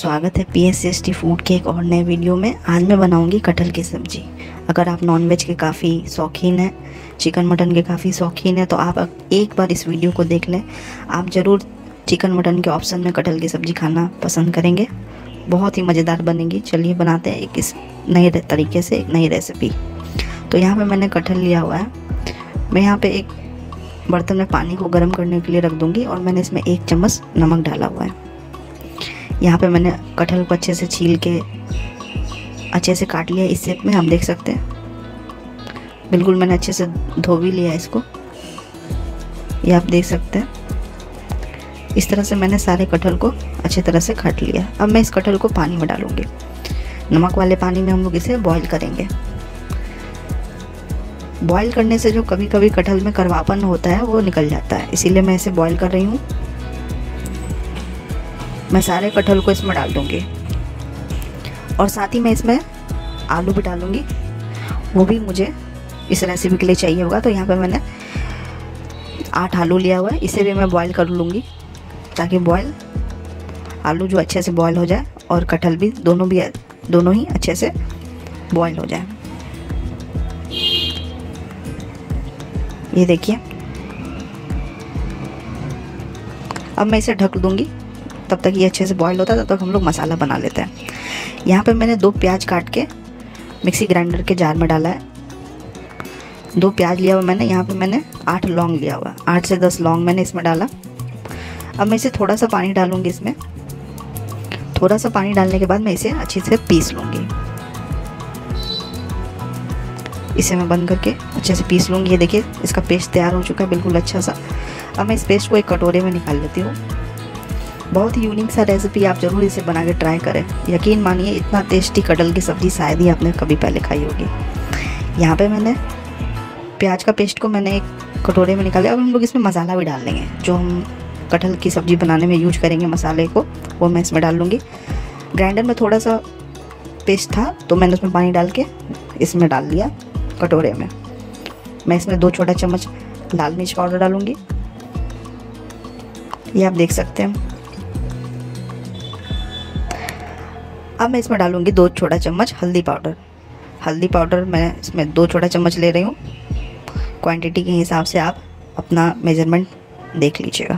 स्वागत है PSCST food के एक और नए वीडियो में। आज मैं बनाऊंगी कटहल की सब्ज़ी। अगर आप नॉनवेज के काफ़ी शौकीन हैं, चिकन मटन के काफ़ी शौकीन हैं, तो आप एक बार इस वीडियो को देख लें। आप ज़रूर चिकन मटन के ऑप्शन में कटहल की सब्ज़ी खाना पसंद करेंगे। बहुत ही मज़ेदार बनेगी। चलिए बनाते हैं एक इस नए तरीके से एक नई रेसिपी। तो यहाँ पर मैंने कटहल लिया हुआ है। मैं यहाँ पर एक बर्तन में पानी को गर्म करने के लिए रख दूँगी और मैंने इसमें 1 चम्मच नमक डाला हुआ है। यहाँ पे मैंने कटहल को अच्छे से छील के अच्छे से काट लिया। इस शेप में हम देख सकते हैं। बिल्कुल मैंने अच्छे से धो भी लिया इसको, ये आप देख सकते हैं। इस तरह से मैंने सारे कटहल को अच्छी तरह से काट लिया। अब मैं इस कटहल को पानी में डालूंगी। नमक वाले पानी में हम लोग इसे बॉईल करेंगे। बॉईल करने से जो कभी कभी कटहल में कड़वापन होता है वो निकल जाता है, इसीलिए मैं इसे बॉईल कर रही हूँ। मैं सारे कटहल को इसमें डाल दूँगी और साथ ही मैं इसमें आलू भी डालूँगी। वो भी मुझे इस रेसिपी के लिए चाहिए होगा। तो यहाँ पे मैंने 8 आलू लिया हुआ है। इसे भी मैं बॉईल कर लूँगी ताकि आलू जो अच्छे से बॉईल हो जाए और कटहल भी दोनों ही अच्छे से बॉईल हो जाए। ये देखिए, अब मैं इसे ढक दूँगी। तब तक ये अच्छे से बॉईल होता है, तब तक हम लोग मसाला बना लेते हैं। यहाँ पे मैंने 2 प्याज काट के मिक्सी ग्राइंडर के जार में डाला है। 2 प्याज लिया हुआ मैंने। यहाँ पे मैंने 8 लौंग लिया हुआ, 8 से 10 लौंग मैंने इसमें डाला। अब मैं इसे थोड़ा सा पानी डालूँगी इसमें। थोड़ा सा पानी डालने के बाद मैं इसे अच्छे से पीस लूँगी। इसे मैं बंद करके अच्छे से पीस लूँगी। ये देखिए, इसका पेस्ट तैयार हो चुका है बिल्कुल अच्छा सा। अब मैं इस पेस्ट को एक कटोरे में निकाल लेती हूँ। बहुत ही यूनिक सा रेसिपी, आप ज़रूर इसे बना के ट्राई करें। यकीन मानिए, इतना टेस्टी कटहल की सब्ज़ी शायद ही आपने कभी पहले खाई होगी। यहाँ पे मैंने प्याज का पेस्ट को मैंने एक कटोरे में निकाला। अब हम लोग इसमें मसाला भी डाल लेंगे। जो हम कटहल की सब्ज़ी बनाने में यूज करेंगे मसाले को, वो मैं इसमें डाल लूँगी। ग्राइंडर में थोड़ा सा पेस्ट था तो मैंने उसमें पानी डाल के इसमें डाल दिया कटोरे में। मैं इसमें 2 छोटा चम्मच लाल मिर्च पाउडर डालूँगी, ये आप देख सकते हैं। अब मैं इसमें डालूंगी 2 छोटा चम्मच हल्दी पाउडर। हल्दी पाउडर मैं इसमें 2 छोटा चम्मच ले रही हूँ। क्वांटिटी के हिसाब से आप अपना मेजरमेंट देख लीजिएगा।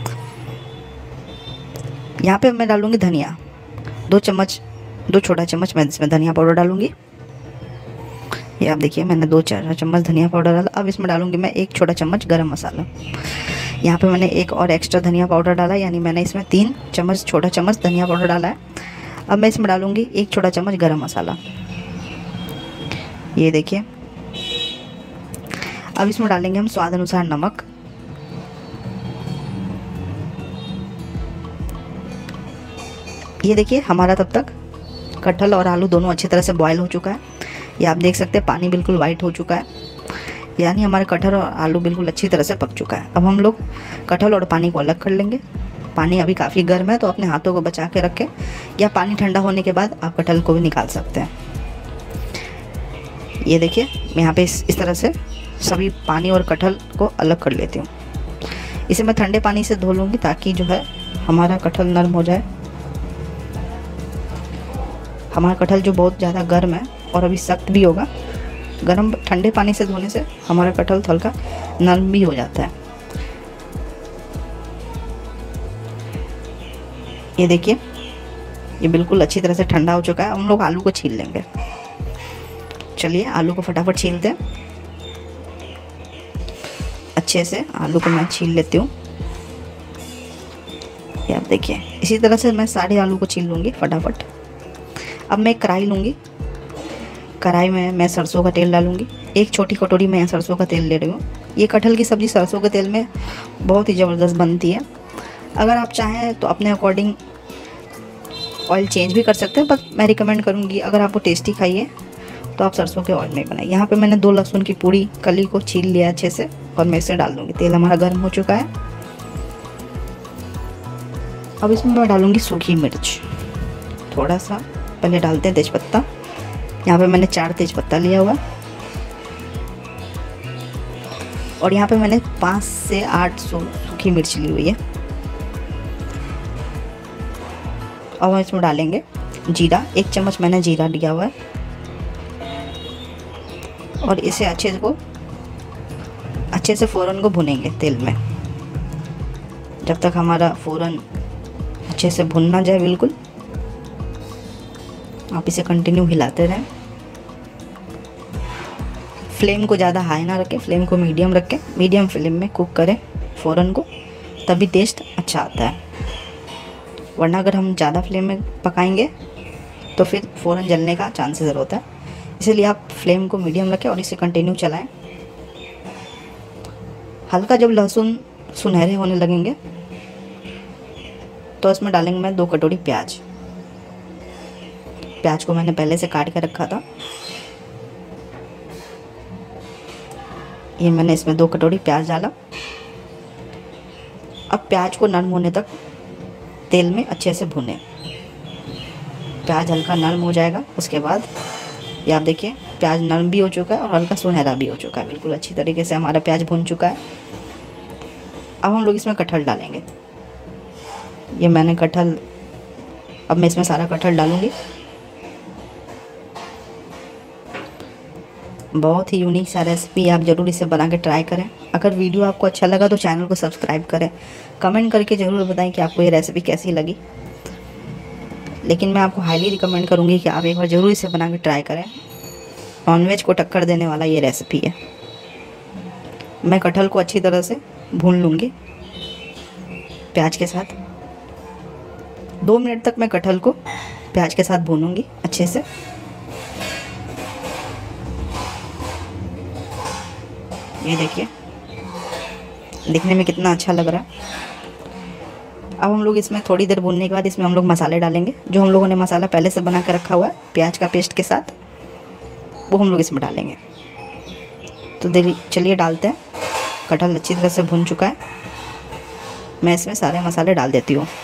यहाँ पे मैं डालूंगी धनिया। 2 छोटा चम्मच मैं इसमें धनिया पाउडर डालूंगी। ये आप देखिए, मैंने 2 छोटा चम्मच धनिया पाउडर डाला। अब इसमें डालूंगी मैं 1 छोटा चम्मच गरम मसाला। यहाँ पे मैंने एक और एक्स्ट्रा धनिया पाउडर डाला, यानी मैंने इसमें 3 छोटा चम्मच धनिया पाउडर डाला है। अब मैं इसमें डालूंगी 1 छोटा चम्मच गरम मसाला। ये देखिए, अब इसमें डालेंगे हम स्वाद अनुसार नमक। ये देखिए, हमारा तब तक कटहल और आलू दोनों अच्छी तरह से बॉईल हो चुका है। ये आप देख सकते हैं, पानी बिल्कुल वाइट हो चुका है, यानी हमारे कटहल और आलू बिल्कुल अच्छी तरह से पक चुका है। अब हम लोग कटहल और पानी को अलग कर लेंगे। पानी अभी काफ़ी गर्म है, तो अपने हाथों को बचा के रखें, या पानी ठंडा होने के बाद आप कटहल को भी निकाल सकते हैं। ये देखिए, मैं यहाँ पे इस तरह से सभी पानी और कटहल को अलग कर लेती हूँ। इसे मैं ठंडे पानी से धो लूँगी ताकि जो है हमारा कटहल नरम हो जाए। हमारा कटहल जो बहुत ज़्यादा गर्म है और अभी सख्त भी होगा, ठंडे पानी से धोने से हमारा कटहल हल्का नरम भी हो जाता है। ये देखिए, ये बिल्कुल अच्छी तरह से ठंडा हो चुका है। हम लोग आलू को छील लेंगे। चलिए आलू को फटाफट छीलते हैं। अच्छे से आलू को मैं छील लेती हूँ। ये आप देखिए, इसी तरह से मैं सारे आलू को छील लूँगी फटाफट। अब मैं कढ़ाई लूँगी। कढ़ाई में मैं सरसों का तेल डालूँगी। 1 छोटी कटोरी में सरसों का तेल ले रही हूँ। ये कटहल की सब्ज़ी सरसों के तेल में बहुत ही ज़बरदस्त बनती है। अगर आप चाहें तो अपने अकॉर्डिंग ऑयल चेंज भी कर सकते हैं, पर मैं रिकमेंड करूँगी अगर आपको टेस्टी खाइए तो आप सरसों के ऑयल में बनाइए। यहाँ पे मैंने 2 लहसुन की पूरी कली को छील लिया अच्छे से और मैं इसे डाल दूँगी। तेल हमारा गर्म हो चुका है। अब इसमें मैं डालूँगी सूखी मिर्च थोड़ा सा। पहले डालते हैं तेज़पत्ता। यहाँ पे मैंने 4 तेज़पत्ता लिया हुआ और यहाँ पे मैंने 5 से 8 सूखी मिर्च ली हुई है। अब हम इसमें डालेंगे जीरा, 1 चम्मच मैंने जीरा लिया हुआ है, और इसे अच्छे से फ़ौरन को भुनेंगे तेल में, जब तक हमारा फ़ौरन अच्छे से भुन ना जाए। बिल्कुल आप इसे कंटिन्यू हिलाते रहें। फ्लेम को ज़्यादा हाई ना रखें, फ्लेम को मीडियम रखें, मीडियम फ्लेम में कुक करें फ़ौरन को, तभी टेस्ट अच्छा आता है। वरना अगर हम ज़्यादा फ्लेम में पकाएंगे तो फिर फ़ौरन जलने का चांसेस होता है। इसलिए आप फ्लेम को मीडियम रखें और इसे कंटिन्यू चलाएं। हल्का जब लहसुन सुनहरे होने लगेंगे तो इसमें डालेंगे मैं 2 कटोरी प्याज। प्याज को मैंने पहले से काट के रखा था। ये मैंने इसमें 2 कटोरी प्याज डाला। अब प्याज को नरम होने तक तेल में अच्छे से भुनें। प्याज हल्का नरम हो जाएगा, उसके बाद ये आप देखिए प्याज नरम भी हो चुका है और हल्का सुनहरा भी हो चुका है। बिल्कुल अच्छी तरीके से हमारा प्याज भुन चुका है। अब हम लोग इसमें कटहल डालेंगे। ये मैंने कटहल, अब मैं इसमें सारा कटहल डालूँगी। बहुत ही यूनिक सा रेसिपी, आप ज़रूर इसे बना के ट्राई करें। अगर वीडियो आपको अच्छा लगा तो चैनल को सब्सक्राइब करें, कमेंट करके ज़रूर बताएं कि आपको ये रेसिपी कैसी लगी। लेकिन मैं आपको हाईली रिकमेंड करूँगी कि आप एक बार ज़रूर इसे बना के ट्राई करें। नॉनवेज को टक्कर देने वाला ये रेसिपी है। मैं कटहल को अच्छी तरह से भून लूँगी प्याज के साथ। 2 मिनट तक मैं कटहल को प्याज के साथ भूनूँगी अच्छे से। ये देखिए दिखने में कितना अच्छा लग रहा है। अब हम लोग इसमें थोड़ी देर भूनने के बाद इसमें हम लोग मसाले डालेंगे। जो हम लोगों ने मसाला पहले से बना कर रखा हुआ है प्याज का पेस्ट के साथ, वो हम लोग इसमें डालेंगे। तो चलिए डालते हैं। कटहल अच्छी तरह से भुन चुका है, मैं इसमें सारे मसाले डाल देती हूँ।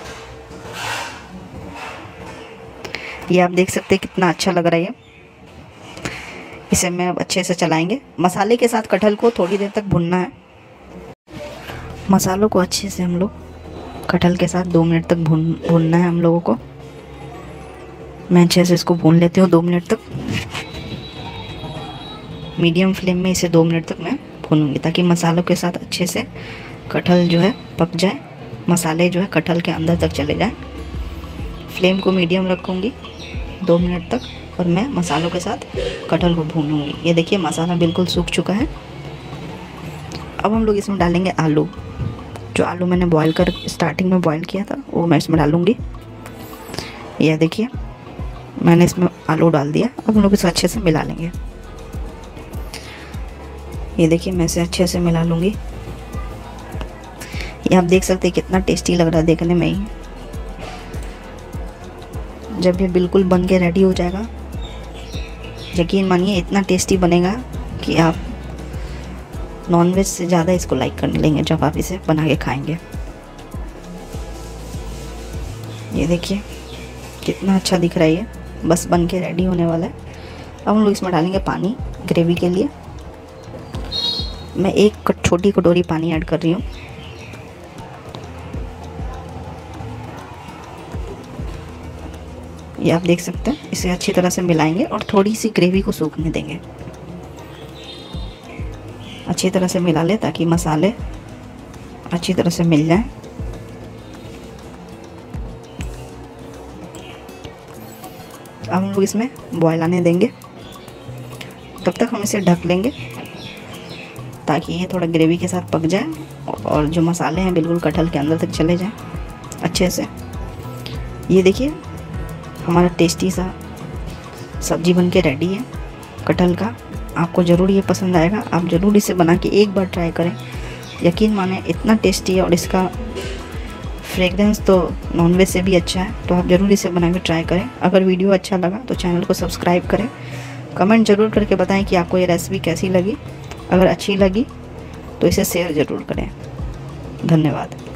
ये आप देख सकते हैं कितना अच्छा लग रहा है। इसे मैं अब अच्छे से चलाएंगे। मसाले के साथ कटहल को थोड़ी देर तक भुनना है। मसालों को अच्छे से हम लोग कटहल के साथ 2 मिनट तक भूनना है हम लोगों को। मैं अच्छे से इसको भून लेती हूँ 2 मिनट तक। मीडियम फ्लेम में इसे 2 मिनट तक मैं भूनूंगी, ताकि मसालों के साथ अच्छे से कटहल जो है पक जाए, मसाले जो है कटहल के अंदर तक चले जाए। फ्लेम को मीडियम रखूँगी 2 मिनट तक और मैं मसालों के साथ कटहल को भूनूंगी। ये देखिए मसाला बिल्कुल सूख चुका है। अब हम लोग इसमें डालेंगे आलू। जो आलू मैंने स्टार्टिंग में बॉईल किया था वो मैं इसमें डालूंगी। ये देखिए मैंने इसमें आलू डाल दिया। अब हम लोग इसे अच्छे से मिला लेंगे। ये देखिए मैं इसे अच्छे से मिला लूँगी। ये आप देख सकते हैं कितना टेस्टी लग रहा है देखने में ही। जब ये बिल्कुल बन के रेडी हो जाएगा, यकीन मानिए इतना टेस्टी बनेगा कि आप नॉनवेज से ज़्यादा इसको लाइक करने लेंगे जब आप इसे बना के खाएंगे। ये देखिए कितना अच्छा दिख रहा है। ये बस बन के रेडी होने वाला है। अब हम लोग इसमें डालेंगे पानी ग्रेवी के लिए। मैं 1 छोटी कटोरी पानी ऐड कर रही हूँ। ये आप देख सकते हैं। इसे अच्छी तरह से मिलाएंगे और थोड़ी सी ग्रेवी को सूखने देंगे। अच्छी तरह से मिला ले ताकि मसाले अच्छी तरह से मिल जाएं। अब हम लोग इसमें बॉयल आने देंगे। तब तक हम इसे ढक लेंगे ताकि ये थोड़ा ग्रेवी के साथ पक जाए और जो मसाले हैं बिल्कुल कटहल के अंदर तक चले जाएं अच्छे से। ये देखिए हमारा टेस्टी सा सब्जी बन के रेडी है कटहल का। आपको ज़रूर ये पसंद आएगा। आप ज़रूर इसे बना के एक बार ट्राई करें। यकीन माने इतना टेस्टी है और इसका फ्रेगरेंस तो नॉनवेज से भी अच्छा है। तो आप ज़रूर इसे बना के ट्राई करें। अगर वीडियो अच्छा लगा तो चैनल को सब्सक्राइब करें। कमेंट ज़रूर करके बताएं कि आपको ये रेसिपी कैसी लगी। अगर अच्छी लगी तो इसे शेयर ज़रूर करें। धन्यवाद।